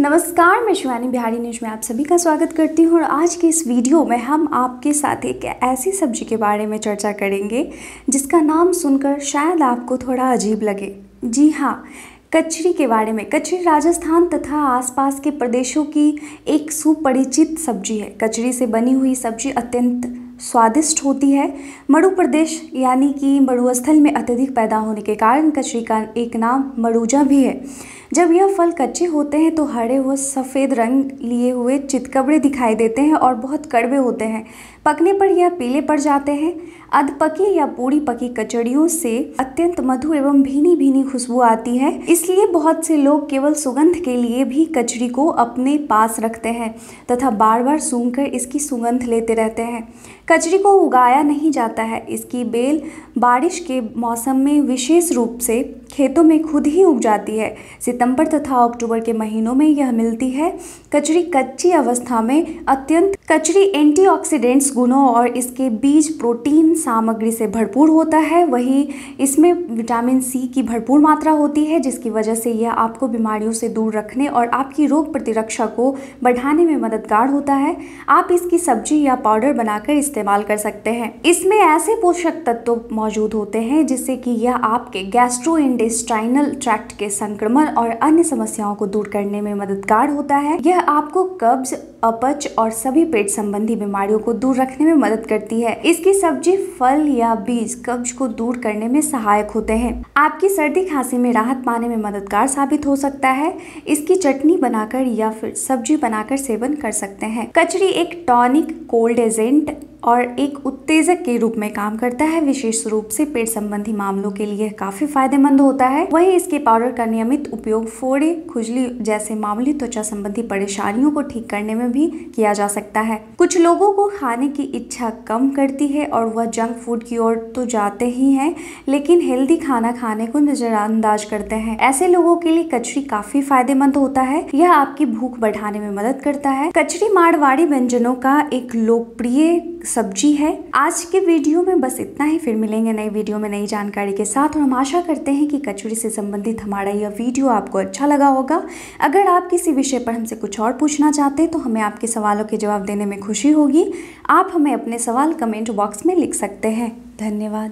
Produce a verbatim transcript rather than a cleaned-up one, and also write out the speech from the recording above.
नमस्कार, मैं शिवानी बिहारी न्यूज में आप सभी का स्वागत करती हूँ और आज की इस वीडियो में हम आपके साथ एक ऐसी सब्जी के बारे में चर्चा करेंगे जिसका नाम सुनकर शायद आपको थोड़ा अजीब लगे। जी हाँ, कचरी के बारे में। कचरी राजस्थान तथा आसपास के प्रदेशों की एक सुपरिचित सब्जी है। कचरी से बनी हुई सब्जी अत्यंत स्वादिष्ट होती है। मरु प्रदेश यानी कि मरुस्थल में अत्यधिक पैदा होने के कारण कचरी का एक नाम मरुजा भी है। जब यह फल कच्चे होते हैं तो हरे व सफ़ेद रंग लिए हुए चितकबरे दिखाई देते हैं और बहुत कड़वे होते हैं। पकने पर यह पीले पड़ जाते हैं। अधपकी या पूरी पकी कचड़ियों से अत्यंत मधुर एवं भीनी भीनी खुशबू आती है। इसलिए बहुत से लोग केवल सुगंध के लिए भी कचरी को अपने पास रखते हैं तथा बार बार सूंघकर इसकी सुगंध लेते रहते हैं। कचरी को उगाया नहीं जाता है। इसकी बेल बारिश के मौसम में विशेष रूप से खेतों में खुद ही उग जाती है। सितंबर तथा अक्टूबर के महीनों में यह मिलती है। कचरी कच्ची अवस्था में अत्यंत कचरी एंटीऑक्सीडेंट्स गुणों और इसके बीज प्रोटीन सामग्री से भरपूर होता है। वहीं इसमें विटामिन सी की भरपूर मात्रा होती है, जिसकी वजह से यह आपको बीमारियों से दूर रखने और आपकी रोग प्रतिरक्षा को बढ़ाने में मददगार होता है। आप इसकी सब्जी या पाउडर बनाकर इस्तेमाल कर सकते हैं। इसमें ऐसे पोषक तत्व मौजूद होते हैं जिससे कि यह आपके गैस्ट्रोइंटेस्टाइनल ट्रैक्ट के संक्रमण और अन्य समस्याओं को दूर करने में मददगार होता है। यह आपको कब्ज, अपच और सभी पेट संबंधी बीमारियों को दूर रखने में मदद करती है। इसकी सब्जी, फल या बीज कब्ज को दूर करने में सहायक होते हैं। आपकी सर्दी खांसी में राहत पाने में मददगार साबित हो सकता है। इसकी चटनी बनाकर या फिर सब्जी बनाकर सेवन कर सकते हैं। कचरी एक टॉनिक, कोल्ड एजेंट और एक उत्तेजक के रूप में काम करता है। विशेष रूप से पेट संबंधी मामलों के लिए काफी फायदेमंद होता है। वहीं इसके पाउडर का नियमित उपयोग फोड़े, खुजली जैसे मामूली त्वचा संबंधी परेशानियों को ठीक करने में भी किया जा सकता है। कुछ लोगों को खाने की इच्छा कम करती है और वह जंक फूड की ओर तो जाते ही हैं, लेकिन हेल्दी खाना खाने को नजरअंदाज करते हैं। ऐसे लोगों के लिए कचरी काफी फायदेमंद होता है। यह आपकी भूख बढ़ाने में मदद करता है। कचरी मारवाड़ी व्यंजनों का एक लोकप्रिय सब्जी है। आज के वीडियो में बस इतना ही। फिर मिलेंगे नई वीडियो में नई जानकारी के साथ और हम आशा करते हैं कि कचौड़ी से संबंधित हमारा यह वीडियो आपको अच्छा लगा होगा। अगर आप किसी विषय पर हमसे कुछ और पूछना चाहते हैं तो हमें आपके सवालों के जवाब देने में खुशी होगी। आप हमें अपने सवाल कमेंट बॉक्स में लिख सकते हैं। धन्यवाद।